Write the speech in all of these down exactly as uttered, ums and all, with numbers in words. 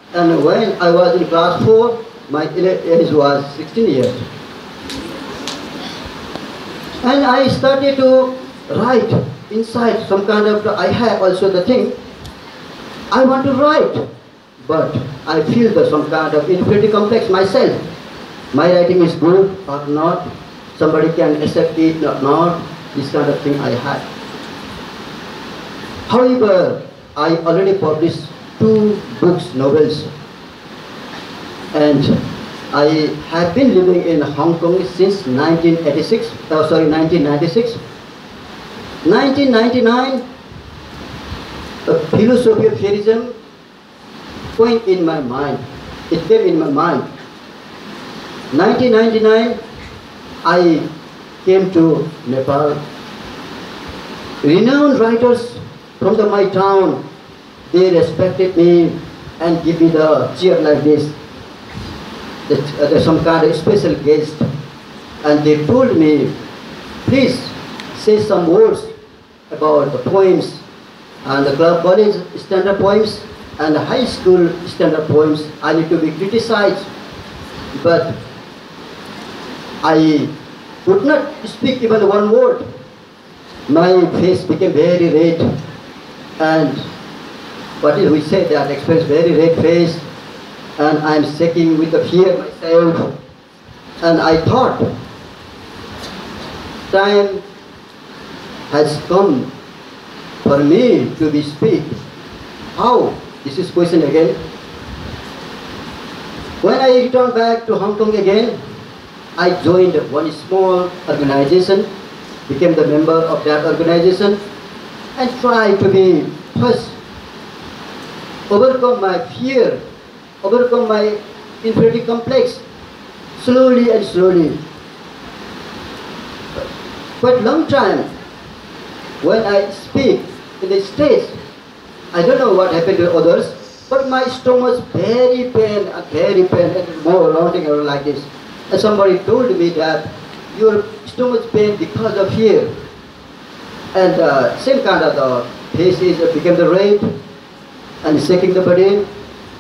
And when I was in class four, my age was sixteen years. And I started to write inside some kind of, I have also the thing, I want to write, but I feel the some kind of inferiority complex myself. My writing is good or not, somebody can accept it or not, this kind of thing I had. However, I already published two books, novels, and I have been living in Hong Kong since nineteen eighty-six, oh, sorry, nineteen ninety-six. nineteen ninety-nine, a philosophy of Fearism came in my mind. It came in my mind. nineteen ninety-nine, I came to Nepal. Renowned writers from the, my town, they respected me and give me the cheer like this. That, uh, there's some kind of special guest, and they told me, please say some words about the poems and the club college standard poems and the high school standard poems. I need to be criticized, but I could not speak even one word. My face became very red, and what is we say that express very red face, and I am shaking with the fear myself. And I thought, time has come for me to be speak. How? This is question again. When I returned back to Hong Kong again, I joined one small organization, became the member of that organization, and tried to be first, overcome my fear, overcome my inferiority complex, slowly and slowly. But long time, when I speak in the stage, I don't know what happened to others, but my stomach was very pain and very pain and more rounding around like this. And somebody told me that your stomach pain because of fear. And uh, same kind of the faces became the red and shaking the body.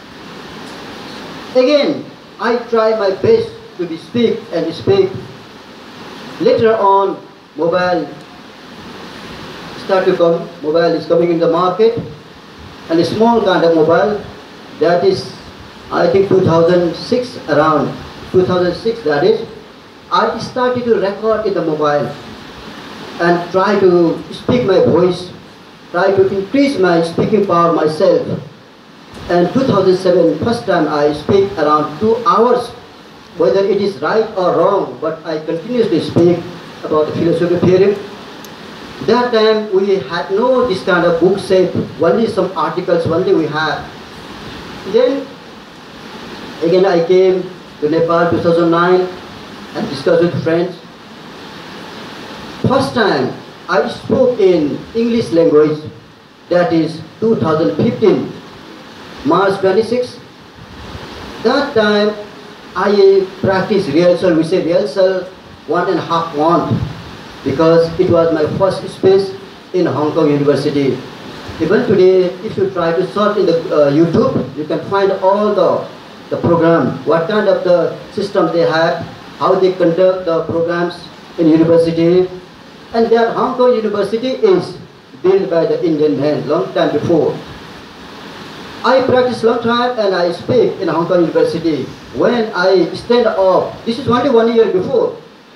Again, I try my best to be speak and speak. Later on, mobile start to come. Mobile is coming in the market, and a small kind of mobile that is, I think, two thousand six around. two thousand six, that is, I started to record in the mobile and try to speak my voice, try to increase my speaking power myself. And two thousand seven, first time I speak around two hours, whether it is right or wrong, but I continuously speak about the philosophy of theory. That time we had no this kind of book set, only some articles, only we had. Then again I came to Nepal two thousand nine and discussed with friends. First time I spoke in English language, that is two thousand fifteen, March twenty-sixth. That time I practiced rehearsal, we say rehearsal one and a half month, because it was my first speech in Hong Kong University. Even today, if you try to search in the uh, YouTube, you can find all the the program, what kind of the system they have, how they conduct the programs in university. And that Hong Kong University is built by the Indian man long time before. I practice long time and I speak in Hong Kong University. When I stand up, this is only one year before.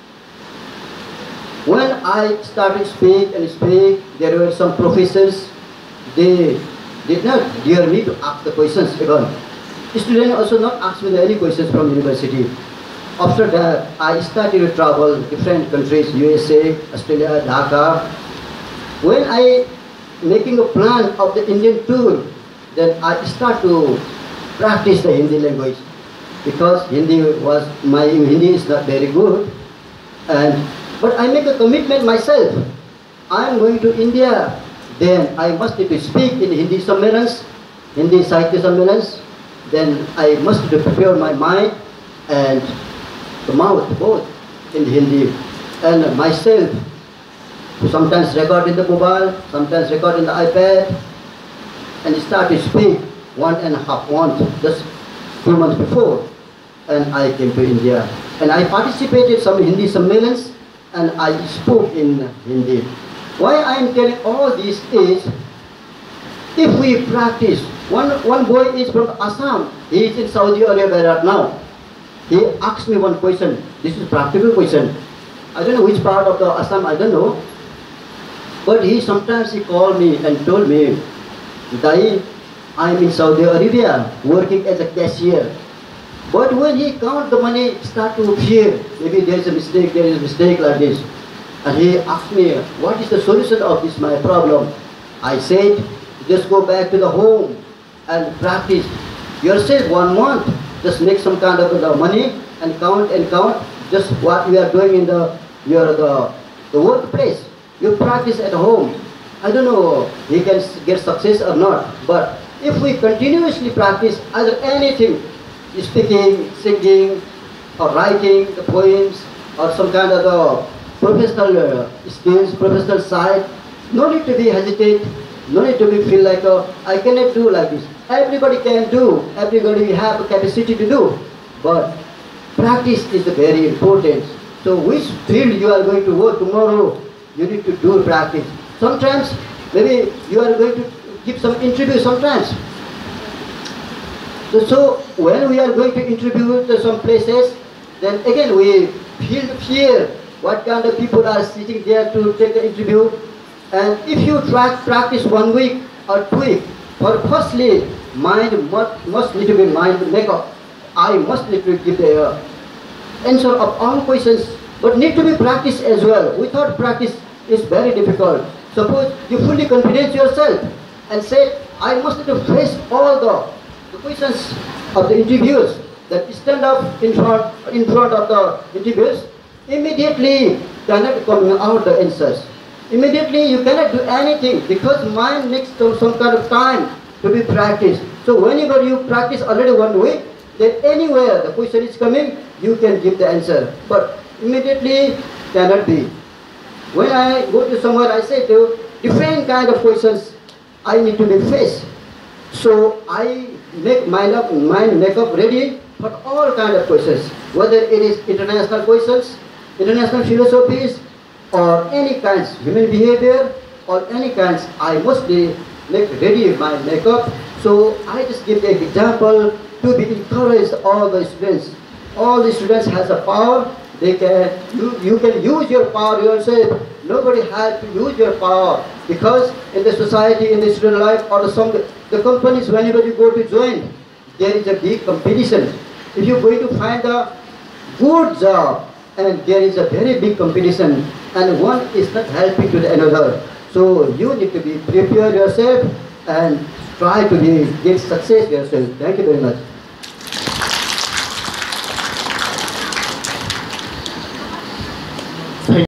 When I started speak and speak, there were some professors, they did not dare me to ask the questions again. Students also not ask me any questions from university. After that, I started to travel different countries, U S A, Australia, Dhaka. When I making a plan of the Indian tour, then I start to practice the Hindi language, because Hindi was, my Hindi is not very good. And but I make a commitment myself. I am going to India, then I must need to speak in Hindi Sammelans, Hindi Sahitya Sammelans. Then I must prepare my mind and the mouth both in Hindi, and myself sometimes record in the mobile, sometimes record in the iPad, and start to speak one and a half month, just two months before, and I came to India. And I participated some Hindi sammelans, and I spoke in Hindi. Why I am telling all this is, if we practice, one, one boy is from Assam, he is in Saudi Arabia right now. He asked me one question, this is practical question. I don't know which part of the Assam, I don't know. But he sometimes he called me and told me, Dai, I am in Saudi Arabia working as a cashier. But when he count the money, start to fear, maybe there is a mistake, there is a mistake like this. And he asked me, what is the solution of this my problem? I said, just go back to the home and practice yourself one month. Just make some kind of the money and count and count just what you are doing in the your the, the workplace. You practice at home. I don't know he can get success or not, but if we continuously practice either anything, speaking, singing, or writing the poems, or some kind of the professional uh, skills, professional side, no need to be hesitate, no need to be feel like, uh, I cannot do like this. Everybody can do, everybody have a capacity to do, but practice is very important. So which field you are going to work tomorrow, you need to do practice. Sometimes, maybe you are going to give some interview sometimes. So, so when we are going to interview to some places, then again we feel fear. What kind of people are sitting there to take the interview? And if you try practice one week or two weeks, or firstly, mind must, must need to be mind makeup. I must need to give the uh, answer of all questions, but need to be practiced as well. Without practice, it's very difficult. Suppose you fully confident yourself and say, I must need to face all the, the questions of the interviewers that stand up in front, in front of the interviewers. Immediately cannot come out the answers. Immediately you cannot do anything because mind needs some, some kind of time to be practiced. So whenever you practice already one week, then anywhere the question is coming, you can give the answer. But immediately cannot be. When I go to somewhere, I say to different kind of questions I need to be faced. So I make mind up, mind make up ready for all kind of questions, whether it is international questions, international philosophies, or any kinds human behavior, or any kinds. I mostly make ready my makeup. So I just give the example to be encouraged all the students. All the students has a power. They can you, you can use your power yourself. Nobody has to use your power, because in the society, in the student life, or some the companies, whenever you go to join, there is a big competition. If you're going to find a good job, and there is a very big competition, and one is not helping to the another. So you need to be prepare yourself and try to be get success yourself. Thank you very much.